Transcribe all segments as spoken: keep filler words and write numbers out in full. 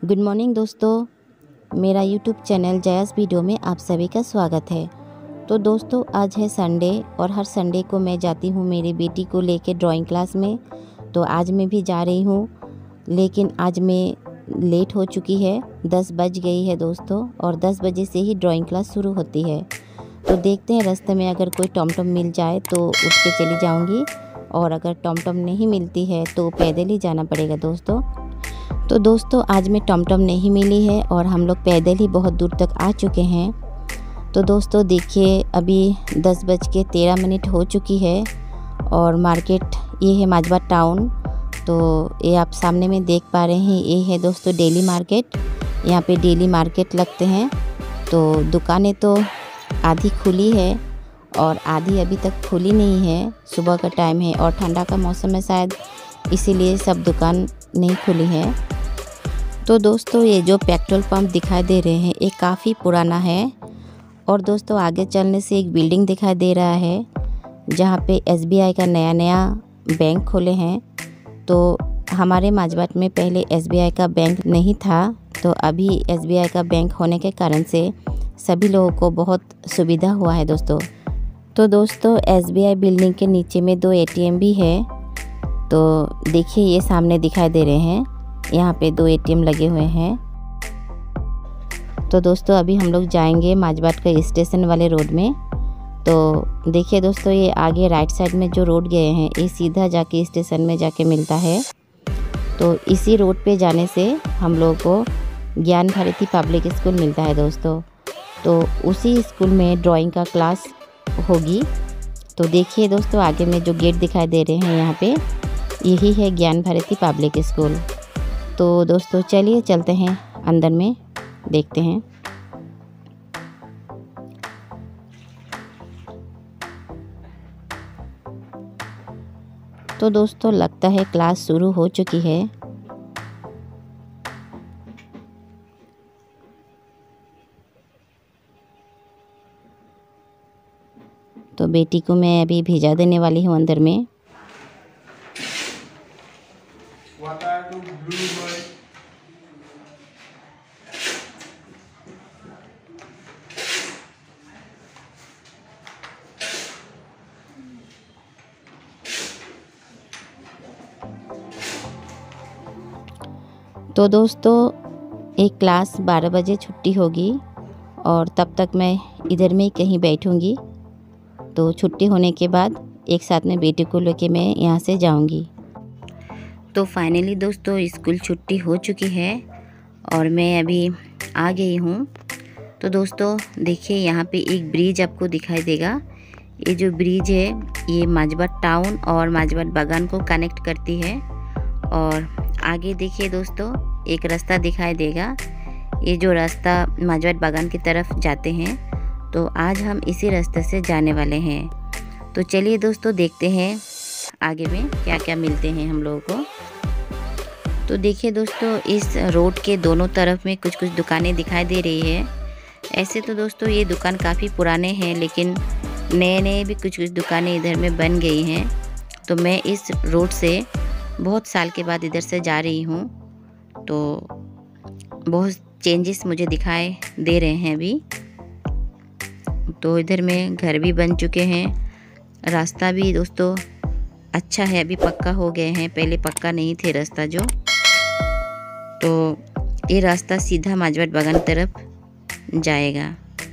Good morning दोस्तों, मेरा YouTube channel जयास video में आप सभी का स्वागत है। तो दोस्तों, आज है संडे और हर संडे को मैं जाती हूँ मेरी बेटी को लेके ड्राइंग क्लास में। तो आज मैं भी जा रही हूँ, लेकिन आज मैं लेट हो चुकी है। दस बज गई है दोस्तों, और दस बजे से ही ड्राइंग क्लास शुरू होती है। तो देखते हैं रास्ते में अगर कोई टॉमटॉम मिल जाए तो उठ के चली जाऊँगी, और अगर टॉमटॉम नहीं मिलती है तो पैदल ही जाना पड़ेगा दोस्तों। तो दोस्तों, आज में टॉमटॉम नहीं मिली है और हम लोग पैदल ही बहुत दूर तक आ चुके हैं। तो दोस्तों देखिए, अभी दस बज के तेरह मिनट हो चुकी है और मार्केट ये है माजबाट टाउन। तो ये आप सामने में देख पा रहे हैं, ये है दोस्तों डेली मार्केट। यहाँ पे डेली मार्केट लगते हैं। तो दुकानें तो आधी खुली है और आधी अभी तक खुली नहीं है। सुबह का टाइम है और ठंडा का मौसम है शायद, इसीलिए सब दुकान नहीं खुली है। तो दोस्तों, ये जो पेट्रोल पंप दिखाई दे रहे हैं ये काफ़ी पुराना है। और दोस्तों, आगे चलने से एक बिल्डिंग दिखाई दे रहा है जहाँ पे एस बी आई का नया नया बैंक खोले हैं। तो हमारे माजबाट में पहले एस बी आई का बैंक नहीं था, तो अभी एस बी आई का बैंक होने के कारण से सभी लोगों को बहुत सुविधा हुआ है दोस्तों। तो दोस्तों, एस बी आई बिल्डिंग के नीचे में दो ए टी एम भी है। तो देखिए, ये सामने दिखाई दे रहे हैं, यहाँ पे दो ए टी एम लगे हुए हैं। तो दोस्तों, अभी हम लोग जाएंगे माजबाट का स्टेशन वाले रोड में। तो देखिए दोस्तों, ये आगे राइट साइड में जो रोड गए हैं ये सीधा जाके स्टेशन में जाके मिलता है। तो इसी रोड पे जाने से हम लोगों को ज्ञान भारती पब्लिक स्कूल मिलता है दोस्तों। तो उसी स्कूल में ड्राइंग का क्लास होगी। तो देखिए दोस्तों, आगे में जो गेट दिखाई दे रहे हैं यहाँ पे, यही है ज्ञान भारती पब्लिक स्कूल। तो दोस्तों चलिए चलते हैं अंदर में, देखते हैं। तो दोस्तों, लगता है क्लास शुरू हो चुकी है। तो बेटी को मैं अभी भेजा देने वाली हूँ अंदर में। तो दोस्तों, एक क्लास बारह बजे छुट्टी होगी और तब तक मैं इधर में ही कहीं बैठूंगी। तो छुट्टी होने के बाद एक साथ में बेटी को लेके मैं यहाँ से जाऊंगी। तो फाइनली दोस्तों, स्कूल छुट्टी हो चुकी है और मैं अभी आ गई हूँ। तो दोस्तों देखिए, यहाँ पे एक ब्रिज आपको दिखाई देगा। ये जो ब्रिज है ये माजबाट टाउन और माजबाट बागान को कनेक्ट करती है। और आगे देखिए दोस्तों, एक रास्ता दिखाई देगा। ये जो रास्ता माजबाट बागान की तरफ जाते हैं। तो आज हम इसी रास्ते से जाने वाले हैं। तो चलिए दोस्तों, देखते हैं आगे में क्या क्या मिलते हैं हम लोगों को। तो देखिए दोस्तों, इस रोड के दोनों तरफ में कुछ कुछ दुकानें दिखाई दे रही है। ऐसे तो दोस्तों ये दुकान काफ़ी पुराने हैं, लेकिन नए नए भी कुछ कुछ दुकानें इधर में बन गई हैं। तो मैं इस रोड से बहुत साल के बाद इधर से जा रही हूँ। तो बहुत चेंजेस मुझे दिखाई दे रहे हैं अभी। तो इधर में घर भी बन चुके हैं। रास्ता भी दोस्तों अच्छा है, अभी पक्का हो गए हैं, पहले पक्का नहीं थे रास्ता जो। तो ये रास्ता सीधा माजबाट बागान तरफ जाएगा।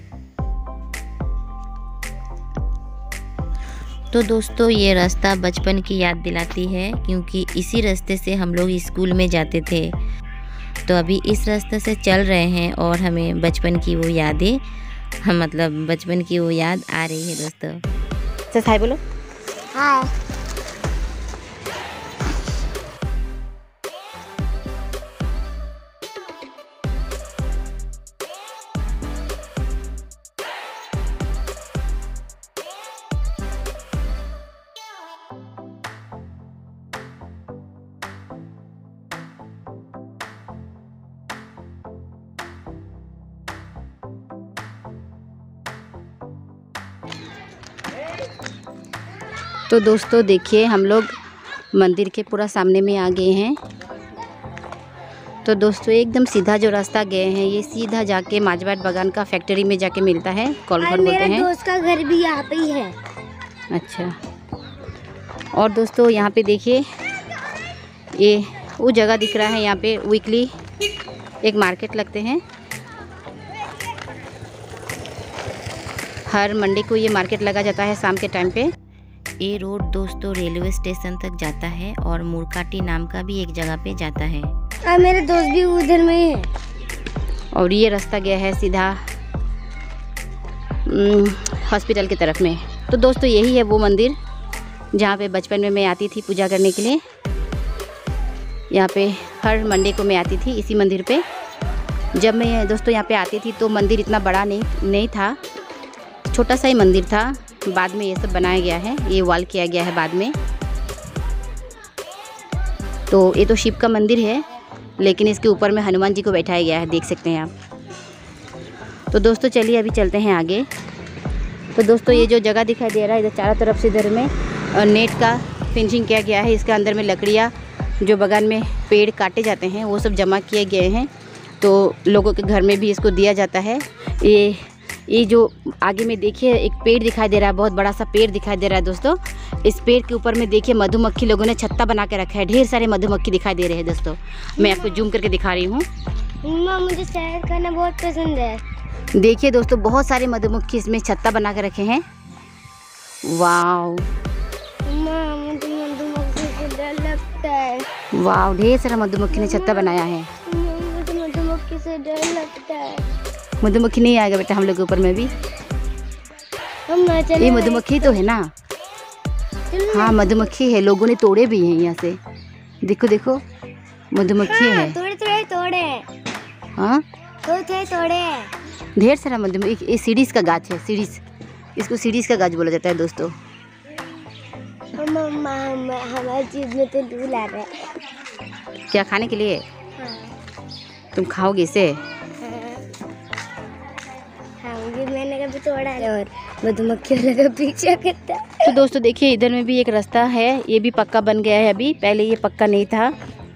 तो दोस्तों, ये रास्ता बचपन की याद दिलाती है, क्योंकि इसी रास्ते से हम लोग स्कूल में जाते थे। तो अभी इस रास्ते से चल रहे हैं और हमें बचपन की वो यादें, हम मतलब बचपन की वो याद आ रही है दोस्तों। सच हाय बोलो। हाय। तो दोस्तों देखिए, हम लोग मंदिर के पूरा सामने में आ गए हैं। तो दोस्तों एकदम सीधा जो रास्ता गए हैं ये सीधा जाके माजबाट बागान का फैक्ट्री में जाके मिलता है, कॉलघर बोलते हैं। मेरे दोस्त का घर भी यहाँ पे ही है। अच्छा। और दोस्तों यहाँ पे देखिए ये वो जगह दिख रहा है, यहाँ पे वीकली एक मार्केट लगते हैं। हर मंडे को ये मार्केट लगा जाता है शाम के टाइम पे। ये रोड दोस्तों रेलवे स्टेशन तक जाता है और मुरकाटी नाम का भी एक जगह पे जाता है। आ, मेरे दोस्त भी उधर में है। और ये रास्ता गया है सीधा हॉस्पिटल की तरफ में। तो दोस्तों यही है वो मंदिर जहाँ पे बचपन में मैं आती थी पूजा करने के लिए। यहाँ पे हर मंडे को मैं आती थी इसी मंदिर पे। जब मैं दोस्तों यहाँ पे आती थी तो मंदिर इतना बड़ा नहीं नहीं था, छोटा सा ही मंदिर था। बाद में ये सब बनाया गया है, ये वॉल किया गया है बाद में। तो ये तो शिव का मंदिर है, लेकिन इसके ऊपर में हनुमान जी को बैठाया गया है, देख सकते हैं आप। तो दोस्तों चलिए अभी चलते हैं आगे। तो दोस्तों ये जो जगह दिखाई दे रहा है इधर चारों तरफ से इधर में नेट का फिनिशिंग किया गया है। इसके अंदर में लकड़ियाँ जो बगान में पेड़ काटे जाते हैं वो सब जमा किए गए हैं, तो लोगों के घर में भी इसको दिया जाता है। ये ये जो आगे में देखिए एक पेड़ दिखाई दे रहा है, बहुत बड़ा सा पेड़ दिखाई दे रहा है दोस्तों। इस पेड़ के ऊपर में देखिए मधुमक्खी लोगों ने छत्ता बना के रखा है, ढेर सारे मधुमक्खी दिखाई दे रहे हैं दोस्तों। मैं आपको जूम करके दिखा रही हूँ। मुझे सैर करना बहुत पसंद है। देखिए दोस्तों बहुत सारे मधुमक्खी इसमें छत्ता बना के रखे हैं। वाव मुझे मधुमक्खी से डर लगता है। वाव ढेर सारा मधुमक्खी ने छत्ता बनाया है। मुझे मधुमक्खी से डर लगता है। मधुमक्खी नहीं आएगा बेटा हम लोग के ऊपर में भी। हम ये मधुमक्खी तो है ना? हाँ मधुमक्खी है, लोगों ने तोड़े भी हैं यहाँ से। देखो देखो मधुमक्खी हाँ, है। थोड़े थोड़े तोड़े। हाँ थोड़े थोड़े तोड़े। ढेर सारा मधुमक्खी। ये सीरीज का गाछ है, सीरीज, इसको सीरीज का गाछ बोला जाता है दोस्तों। मम्मा हमारी चीज में तो धूल आ रहा है। क्या खाने के लिए? हाँ। तुम खाओगे इसे? मैंने कभी तोड़ा है और मधुमक्खी लगा पीछा करता। तो दोस्तों देखिए इधर में भी एक रास्ता है, ये भी पक्का बन गया है अभी, पहले ये पक्का नहीं था।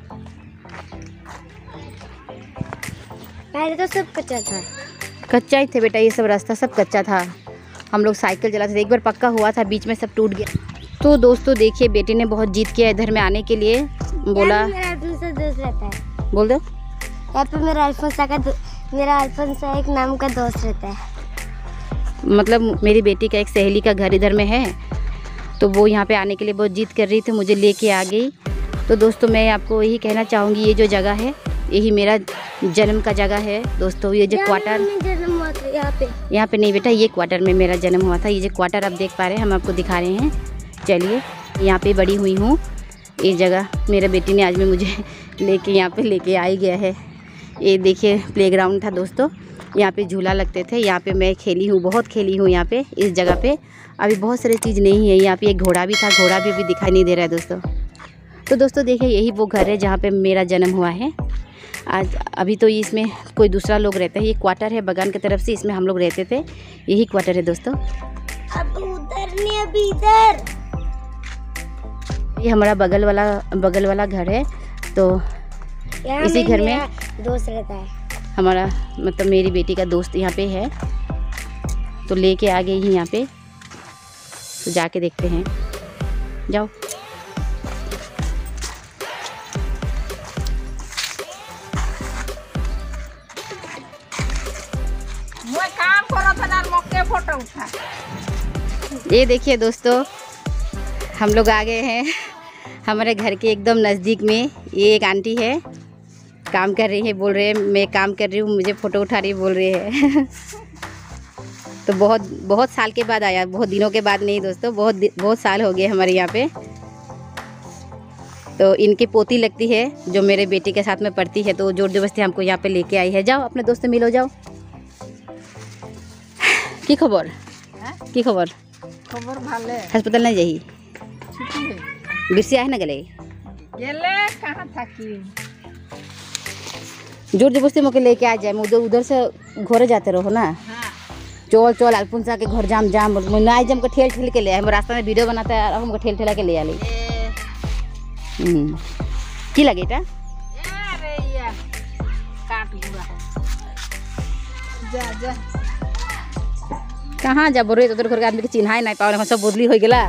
पहले तो सब कच्चा था। कच्चा ही थे बेटा, ये सब रास्ता सब कच्चा था। हम लोग साइकिल चलाते थे, एक बार पक्का हुआ था, बीच में सब टूट गया। तो दोस्तों देखिए बेटे ने बहुत जिद किया इधर में आने के लिए, बोला मेरा आईफोन से दोस्त रहता है। बोल दो। यहाँ पे मेरा आईफोन सा का मेरा आईफोन सा एक नाम का दोस्त रहता है। मतलब मेरी बेटी का एक सहेली का घर इधर में है, तो वो यहाँ पे आने के लिए बहुत जिद कर रही थी, मुझे लेके आ गई। तो दोस्तों मैं आपको यही कहना चाहूँगी, ये जो जगह है यही मेरा जन्म का जगह है दोस्तों। ये जो क्वार्टर जन्म हुआ था यहाँ पे यहाँ पे नहीं बेटा, ये क्वार्टर में मेरा जन्म हुआ था। ये जो क्वार्टर आप देख पा रहे हैं, हम आपको दिखा रहे हैं। चलिए यहाँ पे बड़ी हुई हूँ, ये जगह मेरा बेटी ने आज में मुझे लेके यहाँ पे लेके आई गया है। ये देखिए प्लेग्राउंड था दोस्तों, यहाँ पे झूला लगते थे, यहाँ पे मैं खेली हूँ, बहुत खेली हूँ यहाँ पे इस जगह पे। अभी बहुत सारी चीज़ नहीं है, यहाँ पे एक घोड़ा भी था, घोड़ा भी अभी दिखाई नहीं दे रहा है दोस्तों। तो दोस्तों देखिए यही वो घर है जहाँ पे मेरा जन्म हुआ है। आज अभी तो इसमें कोई दूसरा लोग रहता है, ये क्वार्टर है बगान की तरफ से, इसमें हम लोग रहते थे, यही क्वार्टर है दोस्तों। अब उधर नहीं, अभी इधर। ये हमारा बगल वाला बगल वाला घर है, तो इसी घर में दोस्त रहता है हमारा, मतलब मेरी बेटी का दोस्त यहाँ पे है, तो लेके आ गई ही यहाँ पे। तो जाके देखते हैं, जाओ। वो काम करो तो ना मौके फोटो उठा। ये देखिए दोस्तों हम लोग आ गए हैं हमारे घर के एकदम नज़दीक में। ये एक आंटी है, काम कर रही है, बोल रहे हैं मैं काम कर रही हूँ, मुझे फ़ोटो उठा रही बोल रही है। तो बहुत बहुत साल के बाद आया, बहुत दिनों के बाद नहीं दोस्तों, बहुत बहुत साल हो गए हमारे यहाँ पे। तो इनकी पोती लगती है जो मेरे बेटे के साथ में पढ़ती है, तो जोर जबरदस्ती हमको यहाँ पे लेके आई है। जाओ अपने दोस्त से मिलो, जाओ। की खबर की खबर खबर भाले अस्पताल नहीं जाही बिरसी आए ना गले गेले कहाँ थकी जोर जबरदस्ती मोके लेके आ जाए, उधर उधर से घरे जाते रहो ना। हाँ चल चल अल्पुंसा के घर जाम जाम ना जम को ठेल ठेल के ले आए, हम रास्ता में वीडियो बनाता है हमको ठेल ठेला के ले आ। की लगे टा अरे या जा जा कहाँ जा बोरे तो घर के आदमी के चिन्हाई नहीं पाओ सब बदली हो गला।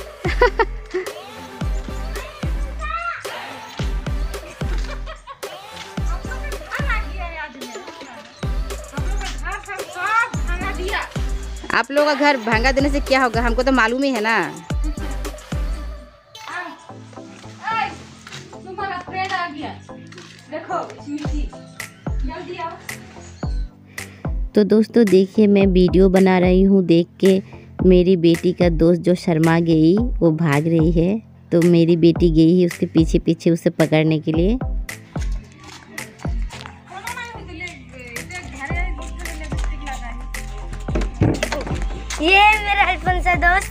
आप लोग का घर भांगा देने से क्या होगा हमको तो मालूम ही है ना। तो दोस्तों देखिए मैं वीडियो बना रही हूँ, देख के मेरी बेटी का दोस्त जो शर्मा गई वो भाग रही है, तो मेरी बेटी गई है उसके पीछे पीछे उसे पकड़ने के लिए। ये मेरा अल्फोंसा दोस्त।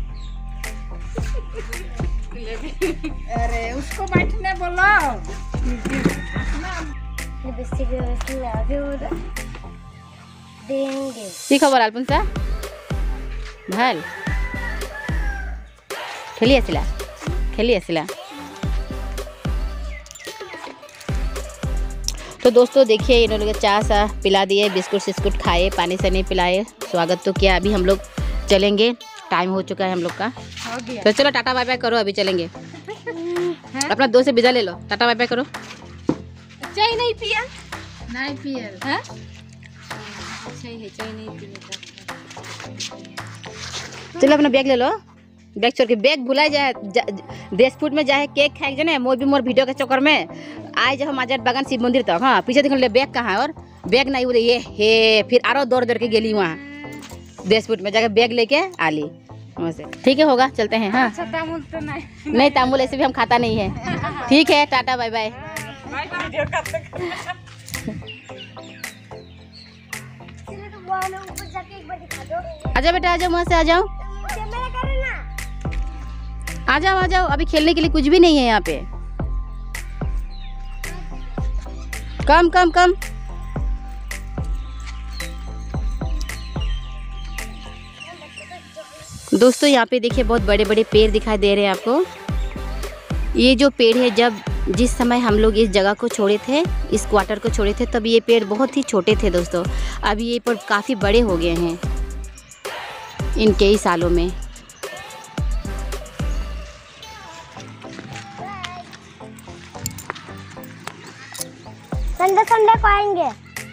अरे उसको बैठने बोलो। लिपस्टिक देंगे। की खबर अल्फोंसा भल खेली आसिला खेली आसिला। तो दोस्तों देखिए इन लोगों को चाय सा पिला दिए, बिस्कुट सिस्कुट खाए, पानी से नहीं पिलाए, स्वागत तो किया। अभी हम लोग चलेंगे, टाइम हो चुका है हम लोग का। हो गया। तो चलो टाटा बाय बाय करो, अभी चलेंगे। अपना दोस्त से विदा ले लो, टाटा बाय बाय करो। चाय नहीं पिया? नहीं पिया है? चाय है, चाय नहीं पिया। चलो अपना बैग ले लो, बैग छोड़ के बैग भुला जाए देश फूड में जाए केक खाए जाने मोर भी मोर वीडियो के चक्कर में आए जाओ माजर बागान शिव मंदिर तक। हाँ पीछे देख ले बैग कहाँ है, और बैग नहीं उधर ये हे फिर आरो दौड़ दौड़ के गेली वहाँ देश फूड में जाकर बैग लेके आ ली वहाँ से। ठीक है होगा, चलते हैं। हाँ तामुल तो नहीं नहीं तामुल ऐसे भी हम खाता नहीं है। ठीक है टाटा बाय बाय। आजा बेटा आ जाओ, वहाँ से आ जाओ आ जाओ आ जाओ। अभी खेलने के लिए कुछ भी नहीं है यहाँ पे। कम कम कम। दोस्तों यहाँ पे देखिए बहुत बड़े बड़े पेड़ दिखाई दे रहे हैं आपको। ये जो पेड़ है, जब जिस समय हम लोग इस जगह को छोड़े थे, इस क्वार्टर को छोड़े थे, तब ये पेड़ बहुत ही छोटे थे दोस्तों। अभी ये पेड़ काफ़ी बड़े हो गए हैं इन कई सालों में। संडे संडे को आएंगे।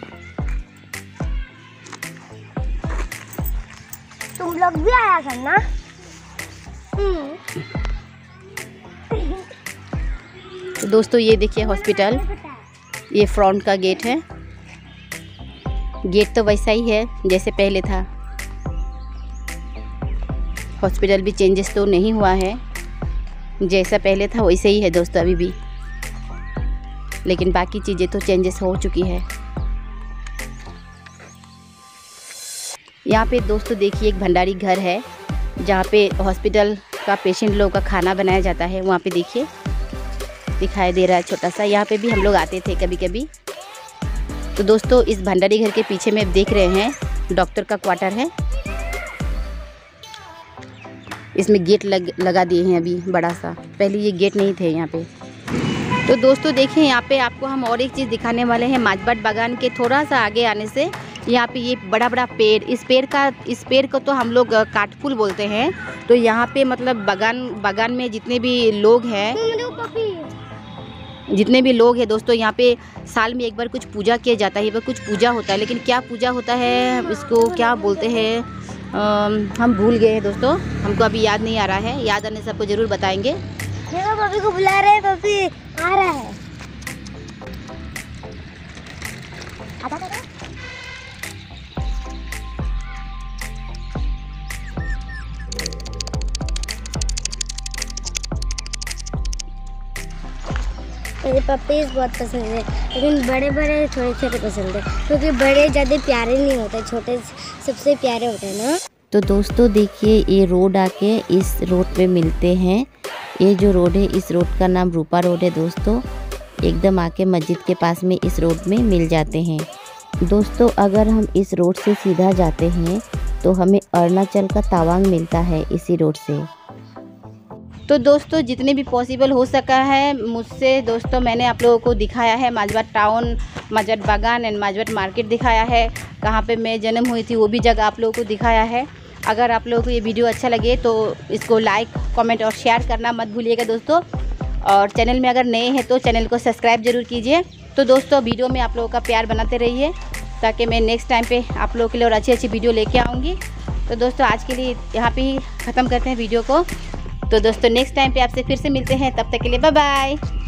तुम लोग भी आया करना। तो दोस्तों ये देखिए हॉस्पिटल, ये फ्रंट का गेट है। गेट तो वैसा ही है जैसे पहले था, हॉस्पिटल भी चेंजेस तो नहीं हुआ है, जैसा पहले था वैसे ही है दोस्तों अभी भी, लेकिन बाकी चीज़ें तो चेंजेस हो चुकी है। यहाँ पे दोस्तों देखिए एक भंडारी घर है जहाँ पे हॉस्पिटल का पेशेंट लोगों का खाना बनाया जाता है। वहाँ पे देखिए दिखाई दे रहा है छोटा सा, यहाँ पे भी हम लोग आते थे कभी कभी। तो दोस्तों इस भंडारी घर के पीछे में देख रहे हैं डॉक्टर का क्वार्टर है। इसमें गेट लग लगा दिए हैं अभी बड़ा सा, पहले ये गेट नहीं थे यहाँ पे। तो दोस्तों देखें यहाँ पे आपको हम और एक चीज़ दिखाने वाले हैं। माजबाट बागान के थोड़ा सा आगे आने से यहाँ पे ये बड़ा बड़ा पेड़, इस पेड़ का इस पेड़ को तो हम लोग काठफूल बोलते हैं। तो यहाँ पे मतलब बागान बागान में जितने भी लोग हैं जितने भी लोग हैं दोस्तों, यहाँ पे साल में एक बार कुछ पूजा किया जाता है। वह कुछ पूजा होता है, लेकिन क्या पूजा होता है, इसको क्या बोलते हैं हम भूल गए हैं दोस्तों, हमको अभी याद नहीं आ रहा है। याद आने से आपको ज़रूर बताएंगे। देखो पपी को बुला रहे हैं, पपी आ रहा है। आता था मुझे पपीज बहुत पसंद है, लेकिन बड़े बड़े छोटे छोटे पसंद है, क्योंकि बड़े ज़्यादा प्यारे नहीं होते, छोटे सबसे प्यारे होते हैं ना। तो दोस्तों देखिए ये रोड आके इस रोड पे मिलते हैं। ये जो रोड है इस रोड का नाम रूपा रोड है दोस्तों। एकदम आके मस्जिद के पास में इस रोड में मिल जाते हैं दोस्तों। अगर हम इस रोड से सीधा जाते हैं तो हमें अरुणाचल का तवांग मिलता है इसी रोड से। तो दोस्तों जितने भी पॉसिबल हो सका है मुझसे दोस्तों मैंने आप लोगों को दिखाया है। माजबाट टाउन, माजबाट बागान एंड माजबाट मार्केट दिखाया है। कहाँ पे मैं जन्म हुई थी वो भी जगह आप लोगों को दिखाया है। अगर आप लोगों को ये वीडियो अच्छा लगे तो इसको लाइक, कमेंट और शेयर करना मत भूलिएगा दोस्तों। और चैनल में अगर नए हैं तो चैनल को सब्सक्राइब ज़रूर कीजिए। तो दोस्तों वीडियो में आप लोगों का प्यार बनाते रहिए ताकि मैं नेक्स्ट टाइम पे आप लोगों के लिए और अच्छी अच्छी वीडियो लेके आऊँगी। तो दोस्तों आज के लिए यहाँ पे ही ख़त्म करते हैं वीडियो को। तो दोस्तों नेक्स्ट टाइम पे आपसे फिर से मिलते हैं, तब तक के लिए बाय बाय।